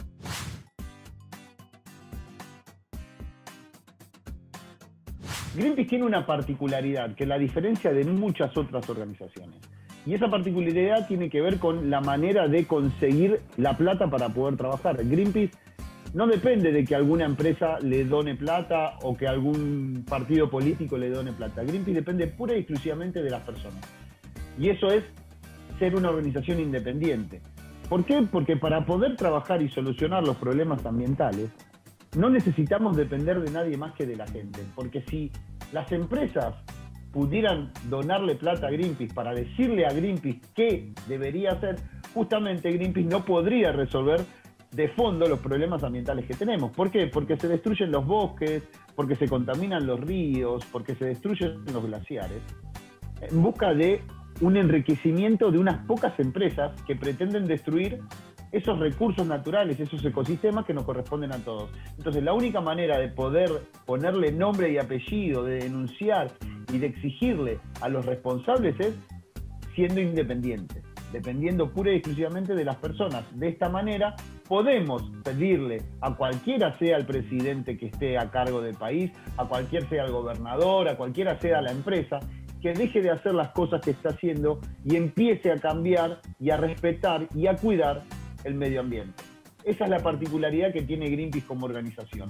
Speaker 16: Greenpeace tiene una particularidad que la diferencia de muchas otras organizaciones. Y esa particularidad tiene que ver con la manera de conseguir la plata para poder trabajar. Greenpeace no depende de que alguna empresa le done plata o que algún partido político le done plata. Greenpeace depende pura y exclusivamente de las personas. Y eso es ser una organización independiente. ¿Por qué? Porque para poder trabajar y solucionar los problemas ambientales, no necesitamos depender de nadie más que de la gente. Porque si las empresas pudieran donarle plata a Greenpeace para decirle a Greenpeace qué debería hacer, justamente Greenpeace no podría resolver de fondo los problemas ambientales que tenemos. ¿Por qué? Porque se destruyen los bosques, porque se contaminan los ríos, porque se destruyen los glaciares, en busca de un enriquecimiento de unas pocas empresas que pretenden destruir esos recursos naturales, esos ecosistemas que nos corresponden a todos. Entonces, la única manera de poder ponerle nombre y apellido, de denunciar y de exigirle a los responsables es siendo independientes, dependiendo pura y exclusivamente de las personas. De esta manera podemos pedirle a cualquiera sea el presidente que esté a cargo del país, a cualquiera sea el gobernador, a cualquiera sea la empresa, que deje de hacer las cosas que está haciendo y empiece a cambiar y a respetar y a cuidar el medio ambiente. Esa es la particularidad que tiene Greenpeace como organización.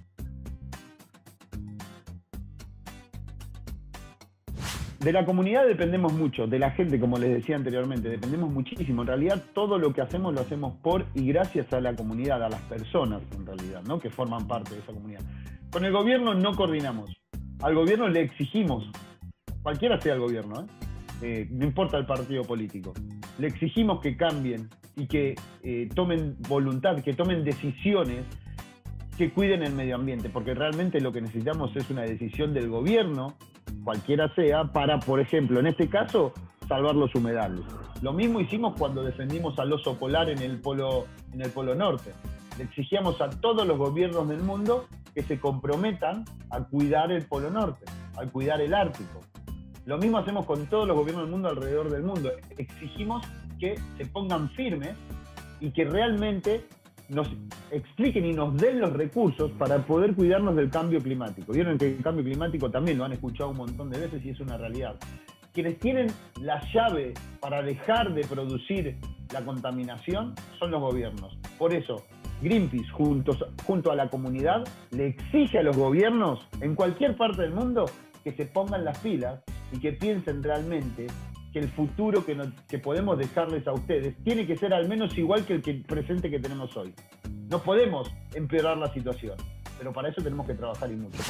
Speaker 16: De la comunidad dependemos mucho, de la gente, como les decía anteriormente, dependemos muchísimo. En realidad, todo lo que hacemos lo hacemos por y gracias a la comunidad, a las personas, en realidad, ¿no?, que forman parte de esa comunidad. Con el gobierno no coordinamos. al gobierno le exigimos, cualquiera sea el gobierno, no importa el partido político, le exigimos que cambien y que tomen voluntad, que tomen decisiones que cuiden el medio ambiente, porque realmente lo que necesitamos es una decisión del gobierno, cualquiera sea, para, por ejemplo, en este caso, salvar los humedales. Lo mismo hicimos cuando defendimos al oso polar en el polo norte. Le exigíamos a todos los gobiernos del mundo que se comprometan a cuidar el polo norte, a cuidar el Ártico. Lo mismo hacemos con todos los gobiernos del mundo alrededor del mundo. Exigimos que se pongan firmes y que realmente nos expliquen y nos den los recursos para poder cuidarnos del cambio climático. Vieron que el cambio climático también lo han escuchado un montón de veces y es una realidad. Quienes tienen la llave para dejar de producir la contaminación son los gobiernos. Por eso, Greenpeace, junto a la comunidad, le exige a los gobiernos en cualquier parte del mundo que se pongan las pilas y que piensen realmente que el futuro que podemos dejarles a ustedes tiene que ser al menos igual que el presente que tenemos hoy. No podemos empeorar la situación, pero para eso tenemos que trabajar y mucho.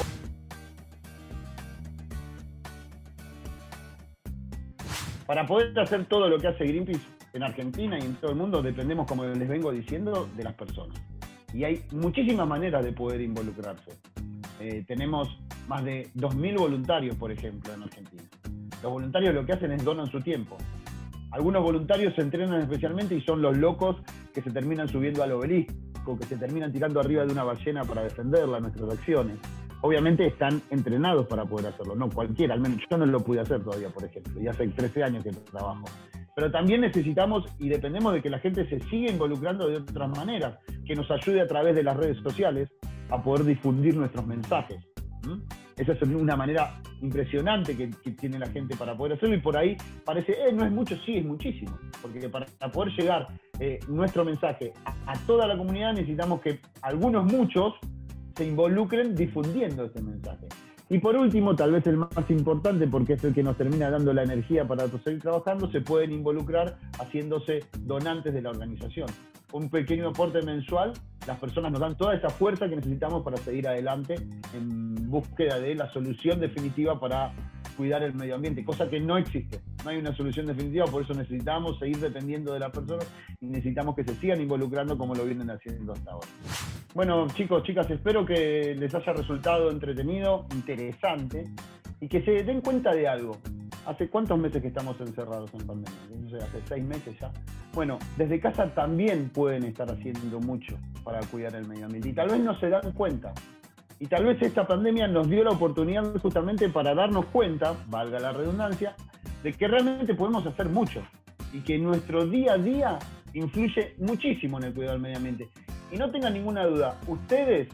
Speaker 16: Para poder hacer todo lo que hace Greenpeace en Argentina y en todo el mundo, dependemos, como les vengo diciendo, de las personas. Y hay muchísimas maneras de poder involucrarse. Tenemos más de 2.000 voluntarios, por ejemplo, en Argentina. Los voluntarios lo que hacen es donan su tiempo. Algunos voluntarios se entrenan especialmente y son los locos que se terminan subiendo al obelisco, que se terminan tirando arriba de una ballena para defenderla, nuestras acciones. Obviamente están entrenados para poder hacerlo, no cualquiera, al menos yo no lo pude hacer todavía, por ejemplo, y hace 13 años que trabajo. Pero también necesitamos y dependemos de que la gente se siga involucrando de otras maneras, que nos ayude a través de las redes sociales a poder difundir nuestros mensajes. Esa es una manera impresionante que tiene la gente para poder hacerlo, y por ahí parece, no es mucho, sí, es muchísimo, porque para poder llegar nuestro mensaje a toda la comunidad necesitamos que muchos se involucren difundiendo este mensaje. Y por último, tal vez el más importante, porque es el que nos termina dando la energía para seguir trabajando, se pueden involucrar haciéndose donantes de la organización. Un pequeño aporte mensual, las personas nos dan toda esa fuerza que necesitamos para seguir adelante en búsqueda de la solución definitiva para cuidar el medio ambiente, cosa que no existe. No hay una solución definitiva, por eso necesitamos seguir dependiendo de las personas y necesitamos que se sigan involucrando como lo vienen haciendo hasta ahora. Bueno, chicos, chicas, espero que les haya resultado entretenido, interesante y que se den cuenta de algo. ¿Hace cuántos meses que estamos encerrados en pandemia? No sé, hace 6 meses ya. Bueno, desde casa también pueden estar haciendo mucho para cuidar el medio ambiente y tal vez no se dan cuenta. Y tal vez esta pandemia nos dio la oportunidad justamente para darnos cuenta, valga la redundancia, de que realmente podemos hacer mucho y que nuestro día a día influye muchísimo en el cuidado del medio ambiente. Y no tengan ninguna duda, ustedes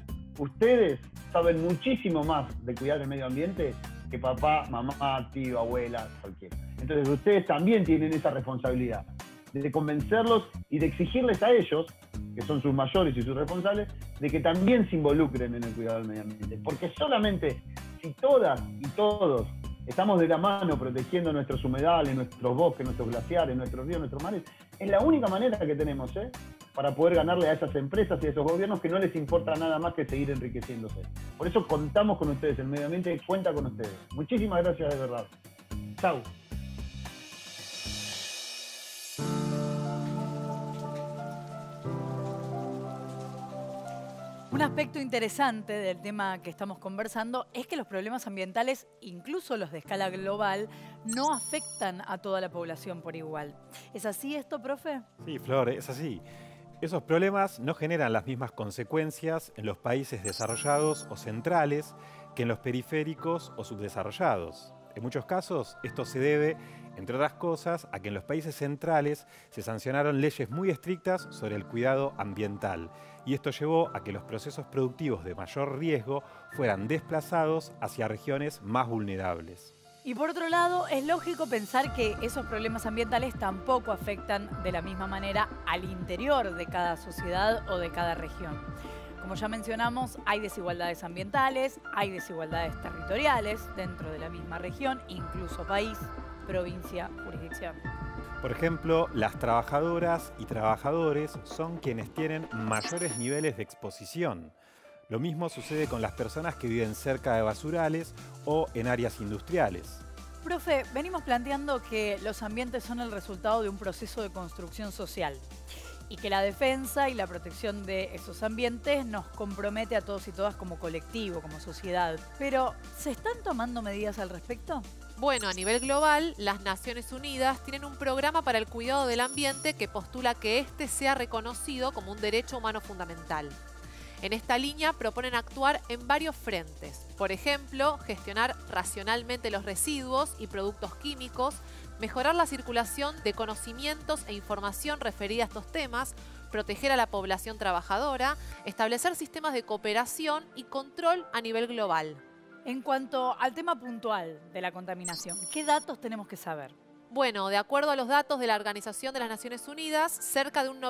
Speaker 16: saben muchísimo más de cuidar el medio ambiente que papá, mamá, tío, abuela, cualquiera. Entonces ustedes también tienen esa responsabilidad de convencerlos y de exigirles a ellos, que son sus mayores y sus responsables, de que también se involucren en el cuidado del medio ambiente. Porque solamente si todas y todos estamos de la mano protegiendo nuestros humedales, nuestros bosques, nuestros glaciares, nuestros ríos, nuestros mares, es la única manera que tenemos para poder ganarle a esas empresas y a esos gobiernos que no les importa nada más que seguir enriqueciéndose. Por eso contamos con ustedes, el medio ambiente cuenta con ustedes. Muchísimas gracias de verdad. Chau.
Speaker 3: Un aspecto interesante del tema que estamos conversando es que los problemas ambientales, incluso los de escala global, no afectan a toda la población por igual. ¿Es así esto, profe?
Speaker 9: Sí, Flor, es así. Esos problemas no generan las mismas consecuencias en los países desarrollados o centrales que en los periféricos o subdesarrollados. En muchos casos, esto se debe, entre otras cosas, a que en los países centrales se sancionaron leyes muy estrictas sobre el cuidado ambiental. Y esto llevó a que los procesos productivos de mayor riesgo fueran desplazados hacia regiones más vulnerables.
Speaker 3: Y por otro lado, es lógico pensar que esos problemas ambientales tampoco afectan de la misma manera al interior de cada sociedad o de cada región. Como ya mencionamos, hay desigualdades ambientales, hay desigualdades territoriales dentro de la misma región, incluso país, provincia, jurisdicción.
Speaker 9: Por ejemplo, las trabajadoras y trabajadores son quienes tienen mayores niveles de exposición. Lo mismo sucede con las personas que viven cerca de basurales o en áreas industriales.
Speaker 3: Profe, venimos planteando que los ambientes son el resultado de un proceso de construcción social y que la defensa y la protección de esos ambientes nos compromete a todos y todas como colectivo, como sociedad. Pero, ¿se están tomando medidas al respecto?
Speaker 10: Bueno, a nivel global, las Naciones Unidas tienen un programa para el cuidado del ambiente que postula que éste sea reconocido como un derecho humano fundamental. En esta línea proponen actuar en varios frentes. Por ejemplo, gestionar racionalmente los residuos y productos químicos, mejorar la circulación de conocimientos e información referida a estos temas, proteger a la población trabajadora, establecer sistemas de cooperación y control a nivel global.
Speaker 3: En cuanto al tema puntual de la contaminación, ¿qué datos tenemos que saber?
Speaker 10: Bueno, de acuerdo a los datos de la Organización de las Naciones Unidas, cerca de un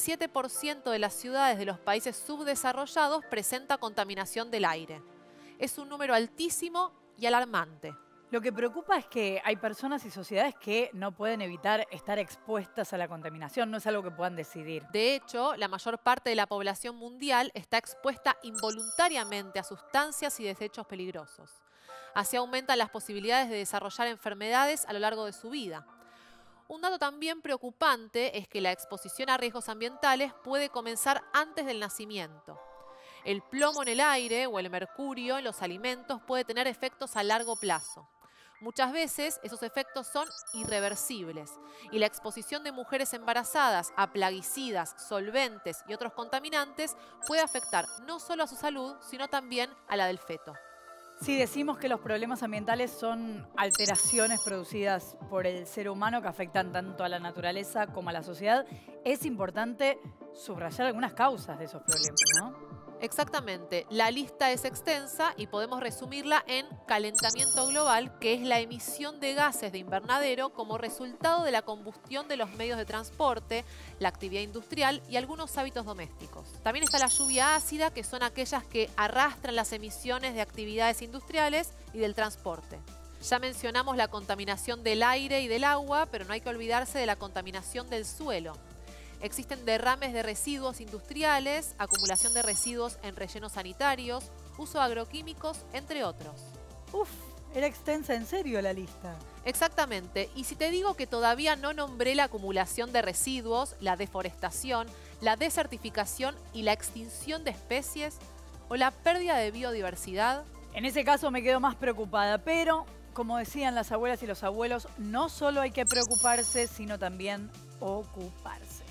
Speaker 10: 97% de las ciudades de los países subdesarrollados presenta contaminación del aire. Es un número altísimo y alarmante.
Speaker 3: Lo que preocupa es que hay personas y sociedades que no pueden evitar estar expuestas a la contaminación, no es algo que puedan decidir.
Speaker 10: De hecho, la mayor parte de la población mundial está expuesta involuntariamente a sustancias y desechos peligrosos. Así aumentan las posibilidades de desarrollar enfermedades a lo largo de su vida. Un dato también preocupante es que la exposición a riesgos ambientales puede comenzar antes del nacimiento. El plomo en el aire o el mercurio en los alimentos puede tener efectos a largo plazo. Muchas veces esos efectos son irreversibles y la exposición de mujeres embarazadas a plaguicidas, solventes y otros contaminantes puede afectar no solo a su salud, sino también a la del feto.
Speaker 3: Si decimos que los problemas ambientales son alteraciones producidas por el ser humano que afectan tanto a la naturaleza como a la sociedad, es importante subrayar algunas causas de esos problemas, ¿no?
Speaker 10: Exactamente. La lista es extensa y podemos resumirla en calentamiento global, que es la emisión de gases de invernadero como resultado de la combustión de los medios de transporte, la actividad industrial y algunos hábitos domésticos. También está la lluvia ácida, que son aquellas que arrastran las emisiones de actividades industriales y del transporte. Ya mencionamos la contaminación del aire y del agua, pero no hay que olvidarse de la contaminación del suelo. Existen derrames de residuos industriales, acumulación de residuos en rellenos sanitarios, uso de agroquímicos, entre otros.
Speaker 3: Uf, era extensa en serio la lista.
Speaker 10: Exactamente. Y si te digo que todavía no nombré la acumulación de residuos, la deforestación, la desertificación y la extinción de especies o la pérdida de biodiversidad.
Speaker 3: En ese caso me quedo más preocupada, pero como decían las abuelas y los abuelos, no solo hay que preocuparse, sino también ocuparse.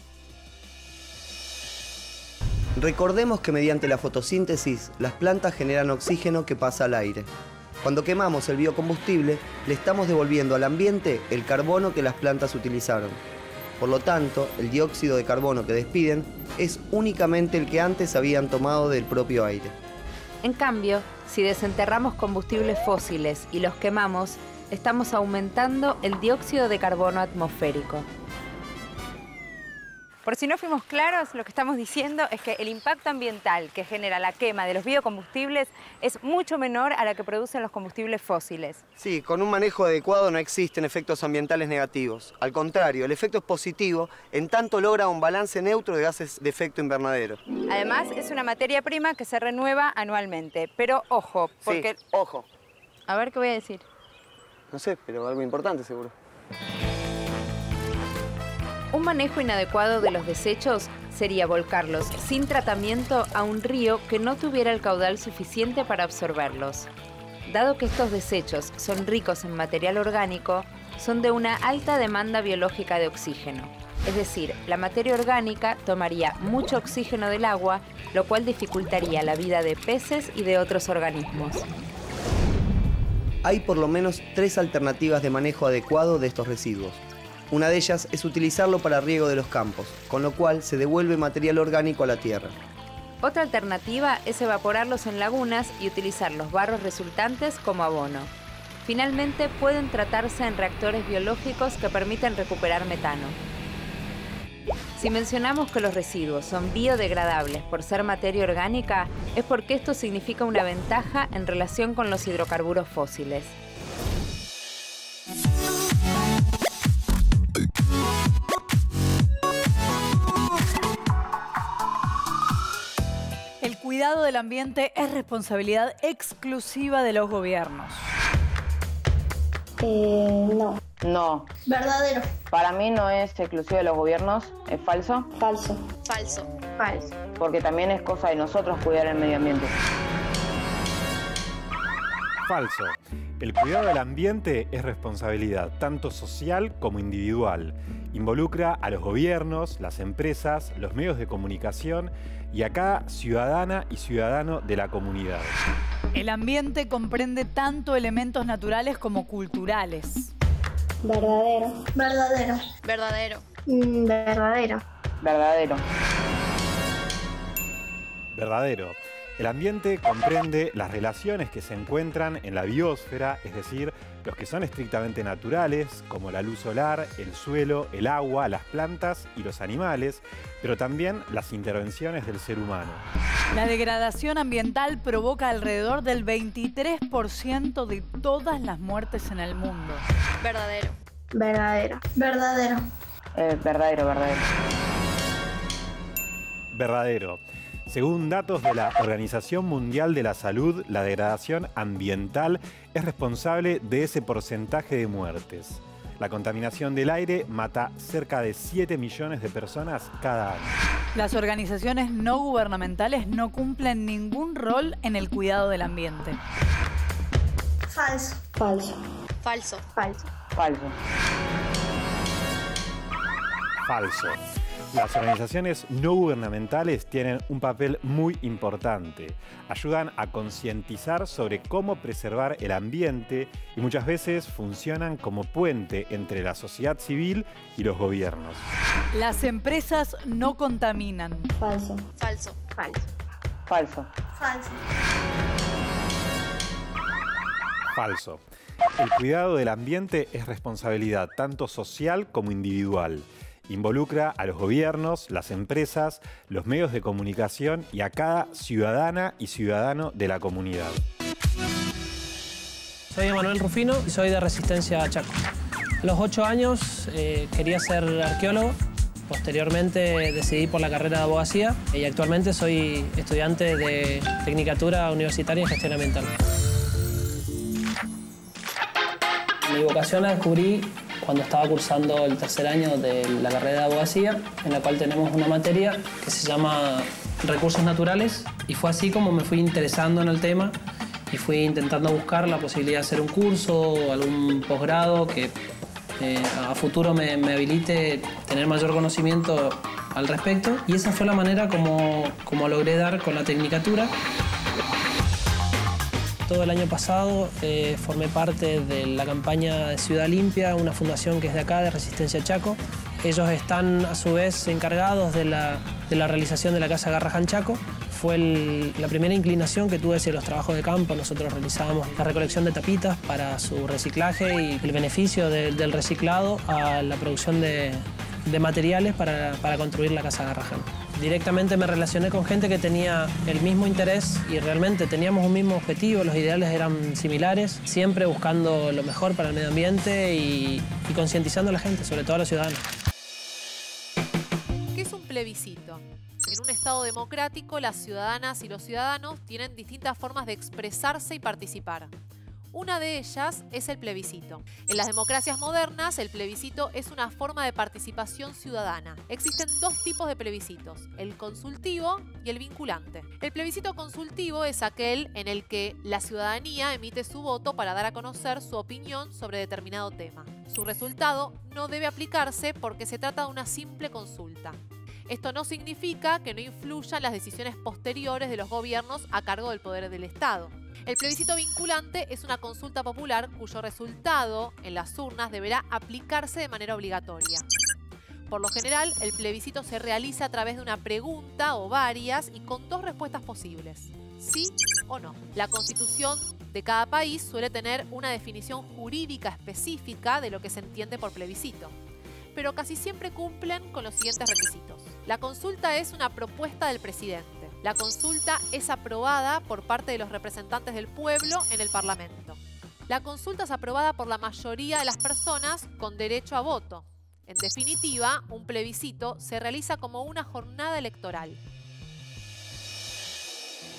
Speaker 17: Recordemos que mediante la fotosíntesis, las plantas generan oxígeno que pasa al aire. Cuando quemamos el biocombustible, le estamos devolviendo al ambiente el carbono que las plantas utilizaron. Por lo tanto, el dióxido de carbono que despiden es únicamente el que antes habían tomado del propio aire.
Speaker 18: En cambio, si desenterramos combustibles fósiles y los quemamos, estamos aumentando el dióxido de carbono atmosférico. Por si no fuimos claros, lo que estamos diciendo es que el impacto ambiental que genera la quema de los biocombustibles es mucho menor a la que producen los combustibles fósiles.
Speaker 17: Sí, con un manejo adecuado no existen efectos ambientales negativos. Al contrario, el efecto es positivo en tanto logra un balance neutro de gases de efecto invernadero.
Speaker 18: Además, es una materia prima que se renueva anualmente. Pero ojo, porque...
Speaker 17: Sí, ojo.
Speaker 18: A ver, ¿qué voy a decir?
Speaker 17: No sé, pero algo importante seguro.
Speaker 18: Un manejo inadecuado de los desechos sería volcarlos sin tratamiento a un río que no tuviera el caudal suficiente para absorberlos. Dado que estos desechos son ricos en material orgánico, son de una alta demanda biológica de oxígeno. Es decir, la materia orgánica tomaría mucho oxígeno del agua, lo cual dificultaría la vida de peces y de otros organismos.
Speaker 17: Hay por lo menos 3 alternativas de manejo adecuado de estos residuos. Una de ellas es utilizarlo para riego de los campos, con lo cual se devuelve material orgánico a la tierra.
Speaker 18: Otra alternativa es evaporarlos en lagunas y utilizar los barros resultantes como abono. Finalmente, pueden tratarse en reactores biológicos que permiten recuperar metano. Si mencionamos que los residuos son biodegradables por ser materia orgánica, es porque esto significa una ventaja en relación con los hidrocarburos fósiles.
Speaker 3: cuidado del ambiente es responsabilidad exclusiva de los gobiernos.
Speaker 6: No.
Speaker 7: No.
Speaker 8: Verdadero.
Speaker 7: Para mí no es exclusivo de los gobiernos, ¿es falso?
Speaker 6: Falso.
Speaker 4: Falso.
Speaker 5: Falso.
Speaker 7: Porque también es cosa de nosotros cuidar el medio ambiente.
Speaker 9: Falso. El cuidado del ambiente es responsabilidad tanto social como individual. Involucra a los gobiernos, las empresas, los medios de comunicación y a cada ciudadana y ciudadano de la comunidad.
Speaker 3: El ambiente comprende tanto elementos naturales como culturales.
Speaker 6: Verdadero.
Speaker 8: Verdadero.
Speaker 4: Verdadero.
Speaker 5: Verdadero.
Speaker 7: Verdadero.
Speaker 9: Verdadero. El ambiente comprende las relaciones que se encuentran en la biosfera, es decir, los que son estrictamente naturales, como la luz solar, el suelo, el agua, las plantas y los animales, pero también las intervenciones del ser humano.
Speaker 3: La degradación ambiental provoca alrededor del 23% de todas las muertes en el mundo.
Speaker 4: Verdadero.
Speaker 5: Verdadero.
Speaker 8: Verdadero.
Speaker 7: Verdadero, verdadero.
Speaker 9: Verdadero. Según datos de la Organización Mundial de la Salud, la degradación ambiental es responsable de ese porcentaje de muertes. La contaminación del aire mata cerca de 7 millones de personas cada año.
Speaker 3: Las organizaciones no gubernamentales no cumplen ningún rol en el cuidado del ambiente.
Speaker 8: Falso.
Speaker 6: Falso.
Speaker 4: Falso.
Speaker 5: Falso.
Speaker 7: Falso.
Speaker 9: Falso. Las organizaciones no gubernamentales tienen un papel muy importante. Ayudan a concientizar sobre cómo preservar el ambiente y muchas veces funcionan como puente entre la sociedad civil y los gobiernos.
Speaker 3: Las empresas no contaminan.
Speaker 6: Falso.
Speaker 4: Falso.
Speaker 5: Falso.
Speaker 7: Falso.
Speaker 8: Falso.
Speaker 9: Falso. El cuidado del ambiente es responsabilidad tanto social como individual. Involucra a los gobiernos, las empresas, los medios de comunicación y a cada ciudadana y ciudadano de la comunidad.
Speaker 19: Soy Emanuel Rufino y soy de Resistencia Chaco. A los 8 años quería ser arqueólogo. Posteriormente decidí por la carrera de abogacía y actualmente soy estudiante de Tecnicatura Universitaria en Gestión Ambiental. Mi vocación la descubrí cuando estaba cursando el tercer año de la carrera de abogacía, en la cual tenemos una materia que se llama Recursos Naturales, y fue así como me fui interesando en el tema y fui intentando buscar la posibilidad de hacer un curso o algún posgrado que a futuro me habilite tener mayor conocimiento al respecto, y esa fue la manera como logré dar con la tecnicatura. Todo el año pasado formé parte de la campaña de Ciudad Limpia, una fundación que es de acá, de Resistencia Chaco. Ellos están a su vez encargados de la realización de la Casa Garrahan Chaco. Fue la primera inclinación que tuve hacia los trabajos de campo. Nosotros realizábamos la recolección de tapitas para su reciclaje y el beneficio del reciclado a la producción de materiales para construir la Casa Garrahan. Directamente me relacioné con gente que tenía el mismo interés y realmente teníamos un mismo objetivo, los ideales eran similares, siempre buscando lo mejor para el medio ambiente y concientizando a la gente, sobre todo a los ciudadanos.
Speaker 10: ¿Qué es un plebiscito? En un Estado democrático, las ciudadanas y los ciudadanos tienen distintas formas de expresarse y participar. Una de ellas es el plebiscito. En las democracias modernas, el plebiscito es una forma de participación ciudadana. Existen dos tipos de plebiscitos, el consultivo y el vinculante. El plebiscito consultivo es aquel en el que la ciudadanía emite su voto para dar a conocer su opinión sobre determinado tema. Su resultado no debe aplicarse porque se trata de una simple consulta. Esto no significa que no influyan las decisiones posteriores de los gobiernos a cargo del poder del Estado. El plebiscito vinculante es una consulta popular cuyo resultado en las urnas deberá aplicarse de manera obligatoria. Por lo general, el plebiscito se realiza a través de una pregunta o varias y con dos respuestas posibles: sí o no. La Constitución de cada país suele tener una definición jurídica específica de lo que se entiende por plebiscito, pero casi siempre cumplen con los siguientes requisitos. La consulta es una propuesta del presidente. La consulta es aprobada por parte de los representantes del pueblo en el Parlamento. La consulta es aprobada por la mayoría de las personas con derecho a voto. En definitiva, un plebiscito se realiza como una jornada electoral.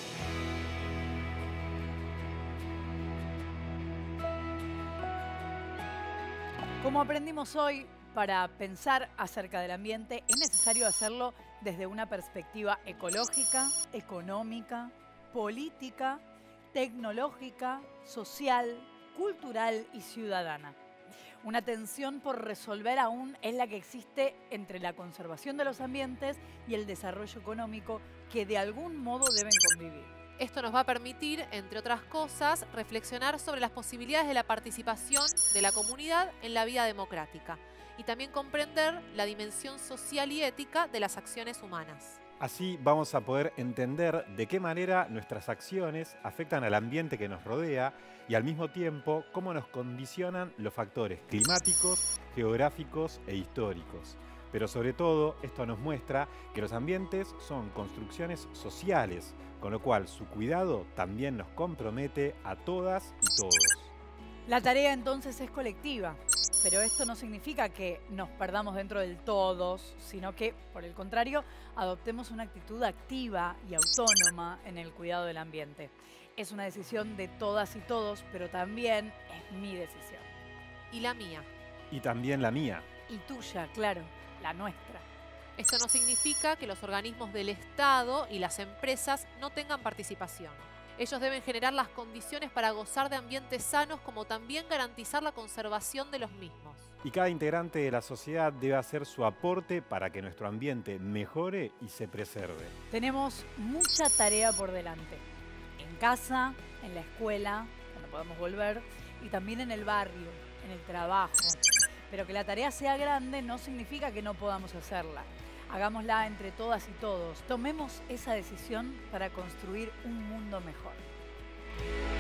Speaker 3: Como aprendimos hoy, para pensar acerca del ambiente es necesario hacerlo desde una perspectiva ecológica, económica, política, tecnológica, social, cultural y ciudadana. Una tensión por resolver aún es la que existe entre la conservación de los ambientes y el desarrollo económico, que de algún modo deben convivir.
Speaker 10: Esto nos va a permitir, entre otras cosas, reflexionar sobre las posibilidades de la participación de la comunidad en la vida democrática y también comprender la dimensión social y ética de las acciones humanas.
Speaker 9: Así vamos a poder entender de qué manera nuestras acciones afectan al ambiente que nos rodea y al mismo tiempo cómo nos condicionan los factores climáticos, geográficos e históricos. Pero sobre todo, esto nos muestra que los ambientes son construcciones sociales, con lo cual su cuidado también nos compromete a todas y todos.
Speaker 3: La tarea entonces es colectiva, pero esto no significa que nos perdamos dentro del todos, sino que, por el contrario, adoptemos una actitud activa y autónoma en el cuidado del ambiente. Es una decisión de todas y todos, pero también es mi decisión.
Speaker 10: Y la mía.
Speaker 9: Y también la mía.
Speaker 3: Y tuya, claro, la nuestra.
Speaker 10: Esto no significa que los organismos del Estado y las empresas no tengan participación. Ellos deben generar las condiciones para gozar de ambientes sanos, como también garantizar la conservación de los mismos.
Speaker 9: Y cada integrante de la sociedad debe hacer su aporte para que nuestro ambiente mejore y se preserve.
Speaker 3: Tenemos mucha tarea por delante. En casa, en la escuela, cuando podamos volver, y también en el barrio, en el trabajo. Pero que la tarea sea grande no significa que no podamos hacerla. Hagámosla entre todas y todos. Tomemos esa decisión para construir un mundo mejor.